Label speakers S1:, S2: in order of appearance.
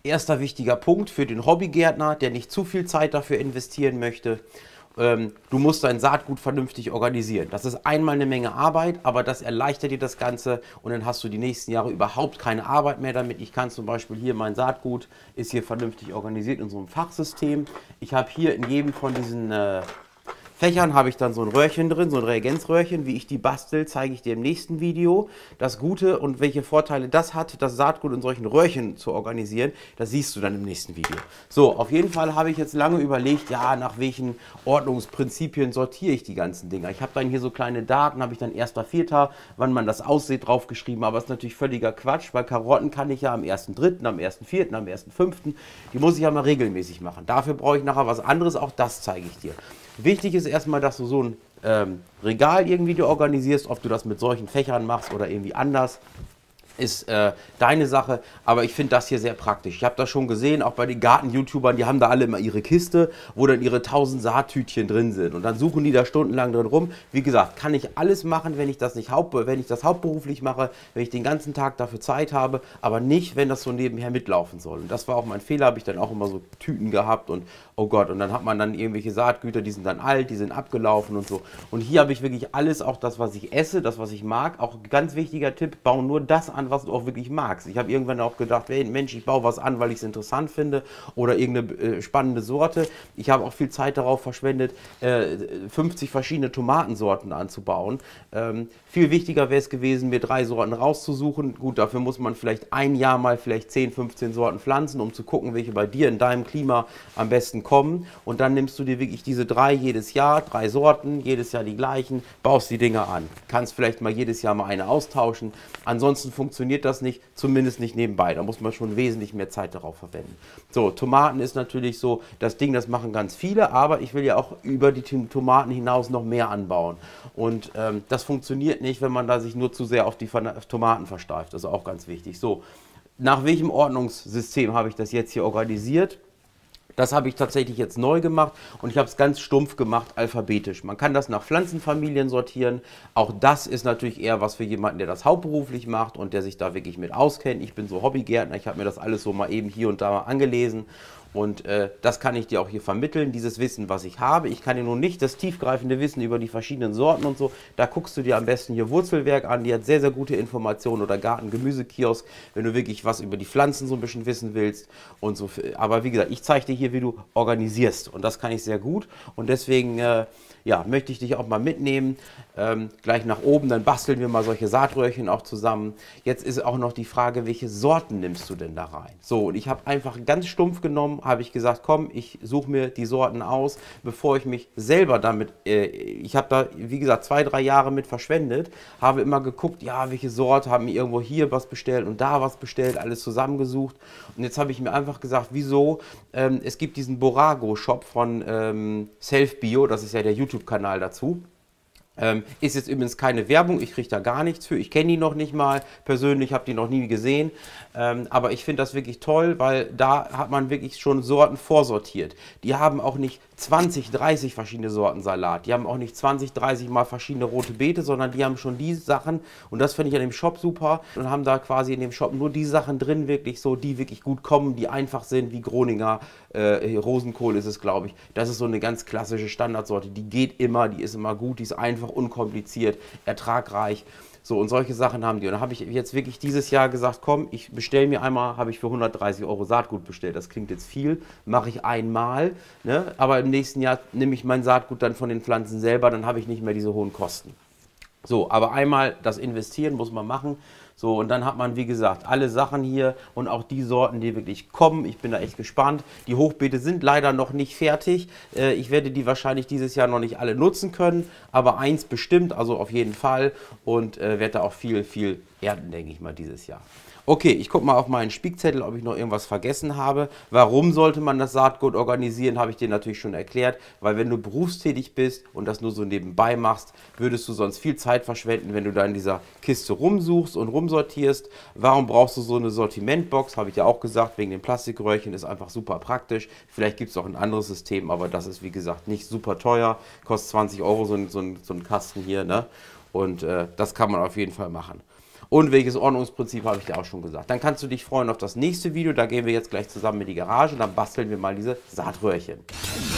S1: erster wichtiger Punkt für den Hobbygärtner, der nicht zu viel Zeit dafür investieren möchte. Du musst dein Saatgut vernünftig organisieren. Das ist einmal eine Menge Arbeit, aber das erleichtert dir das Ganze und dann hast du die nächsten Jahre überhaupt keine Arbeit mehr damit. Ich kann zum Beispiel hier, mein Saatgut ist hier vernünftig organisiert in so einem Fachsystem. Ich habe hier in jedem von diesen Fächern habe ich dann so ein Röhrchen drin, so ein Reagenzröhrchen. Wie ich die bastel, zeige ich dir im nächsten Video. Das Gute und welche Vorteile das hat, das Saatgut in solchen Röhrchen zu organisieren, das siehst du dann im nächsten Video. So, auf jeden Fall habe ich jetzt lange überlegt, ja, nach welchen Ordnungsprinzipien sortiere ich die ganzen Dinger. Ich habe dann hier so kleine Daten, habe ich dann 1.4., wann man das aussieht, draufgeschrieben. Aber das ist natürlich völliger Quatsch, weil Karotten kann ich ja am 1.3., am 1.4., am 1.5., die muss ich ja mal regelmäßig machen. Dafür brauche ich nachher was anderes, auch das zeige ich dir. Wichtig ist erstmal, dass du so ein Regal irgendwie dir organisierst, ob du das mit solchen Fächern machst oder irgendwie anders. Ist deine Sache, aber ich finde das hier sehr praktisch. Ich habe das schon gesehen, auch bei den Garten-YouTubern, die haben da alle immer ihre Kiste, wo dann ihre 1000 Saattütchen drin sind und dann suchen die da stundenlang drin rum. Wie gesagt, kann ich alles machen, wenn ich das hauptberuflich mache, wenn ich den ganzen Tag dafür Zeit habe, aber nicht, wenn das so nebenher mitlaufen soll. Und das war auch mein Fehler, habe ich dann auch immer so Tüten gehabt und oh Gott, und dann hat man dann irgendwelche Saatgüter, die sind dann alt, die sind abgelaufen und so. Und hier habe ich wirklich alles, auch das, was ich esse, das, was ich mag. Auch ein ganz wichtiger Tipp, bau nur das an, was du auch wirklich magst. Ich habe irgendwann auch gedacht, hey, Mensch, ich baue was an, weil ich es interessant finde oder irgendeine spannende Sorte. Ich habe auch viel Zeit darauf verschwendet, 50 verschiedene Tomatensorten anzubauen. Viel wichtiger wäre es gewesen, mir 3 Sorten rauszusuchen. Gut, dafür muss man vielleicht ein Jahr mal vielleicht 10, 15 Sorten pflanzen, um zu gucken, welche bei dir in deinem Klima am besten kommen. Und dann nimmst du dir wirklich diese 3 jedes Jahr, 3 Sorten, jedes Jahr die gleichen, baust die Dinger an. Kannst vielleicht mal jedes Jahr mal eine austauschen. Ansonsten funktioniert das nicht, zumindest nicht nebenbei. Da muss man schon wesentlich mehr Zeit darauf verwenden. So, Tomaten ist natürlich so das Ding, das machen ganz viele, aber ich will ja auch über die Tomaten hinaus noch mehr anbauen. Und das funktioniert nicht, wenn man da sich nur zu sehr auf die Tomaten versteift. Das ist auch ganz wichtig. So, nach welchem Ordnungssystem habe ich das jetzt hier organisiert? Das habe ich tatsächlich jetzt neu gemacht und ich habe es ganz stumpf gemacht, alphabetisch. Man kann das nach Pflanzenfamilien sortieren. Auch das ist natürlich eher was für jemanden, der das hauptberuflich macht und der sich da wirklich mit auskennt. Ich bin so Hobbygärtner, ich habe mir das alles so mal eben hier und da mal angelesen. Und das kann ich dir auch hier vermitteln, dieses Wissen, was ich habe. Ich kann dir nur nicht das tiefgreifende Wissen über die verschiedenen Sorten und so. Da guckst du dir am besten hier Wurzelwerk an, die hat sehr, sehr gute Informationen oder Garten-Gemüsekiosk, wenn du wirklich was über die Pflanzen so ein bisschen wissen willst und so. Aber wie gesagt, ich zeige dir hier, wie du organisierst und das kann ich sehr gut und deswegen ja, möchte ich dich auch mal mitnehmen. Gleich nach oben, dann basteln wir mal solche Saatröhrchen auch zusammen. Jetzt ist auch noch die Frage, welche Sorten nimmst du denn da rein? So, und ich habe einfach ganz stumpf genommen, habe ich gesagt, komm, ich suche mir die Sorten aus, bevor ich mich selber damit, ich habe da, wie gesagt, 2, 3 Jahre mit verschwendet, habe immer geguckt, ja, welche Sorte, haben mir irgendwo hier was bestellt und da was bestellt, alles zusammengesucht. Und jetzt habe ich mir einfach gesagt, wieso, es gibt diesen Borago-Shop von Self-Bio, das ist ja der YouTube-Kanal dazu. Ist jetzt übrigens keine Werbung, ich kriege da gar nichts für, ich kenne die noch nicht mal persönlich, habe die noch nie gesehen, aber ich finde das wirklich toll, weil da hat man wirklich schon Sorten vorsortiert. Die haben auch nicht 20, 30 verschiedene Sorten Salat, die haben auch nicht 20, 30 mal verschiedene rote Beete, sondern die haben schon die Sachen und das finde ich an dem Shop super und haben da quasi in dem Shop nur die Sachen drin, wirklich so, die wirklich gut kommen, die einfach sind, wie Groninger Rosenkohl ist es, glaube ich. Das ist so eine ganz klassische Standardsorte, die geht immer, die ist immer gut, die ist einfach unkompliziert, ertragreich. So, und solche Sachen haben die. Und da habe ich jetzt wirklich dieses Jahr gesagt, komm, ich bestelle mir einmal, habe ich für 130 € Saatgut bestellt. Das klingt jetzt viel, mache ich einmal, ne? Aber im nächsten Jahr nehme ich mein Saatgut dann von den Pflanzen selber, dann habe ich nicht mehr diese hohen Kosten. So, aber einmal das Investieren muss man machen. So, und dann hat man, wie gesagt, alle Sachen hier und auch die Sorten, die wirklich kommen. Ich bin da echt gespannt. Die Hochbeete sind leider noch nicht fertig. Ich werde die wahrscheinlich dieses Jahr noch nicht alle nutzen können, aber eins bestimmt, also auf jeden Fall. Und werde da auch viel, viel ernten, denke ich mal, dieses Jahr. Okay, ich gucke mal auf meinen Spickzettel, ob ich noch irgendwas vergessen habe. Warum sollte man das Saatgut organisieren, habe ich dir natürlich schon erklärt. Weil wenn du berufstätig bist und das nur so nebenbei machst, würdest du sonst viel Zeit verschwenden, wenn du da in dieser Kiste rumsuchst und rumsortierst. Warum brauchst du so eine Sortimentbox? Habe ich ja auch gesagt, wegen den Plastikröhrchen ist einfach super praktisch. Vielleicht gibt es auch ein anderes System, aber das ist wie gesagt nicht super teuer. Kostet 20 € so ein Kasten hier, ne? Und das kann man auf jeden Fall machen. Und welches Ordnungsprinzip habe ich dir auch schon gesagt. Dann kannst du dich freuen auf das nächste Video. Da gehen wir jetzt gleich zusammen in die Garage. Dann basteln wir mal diese Saatröhrchen.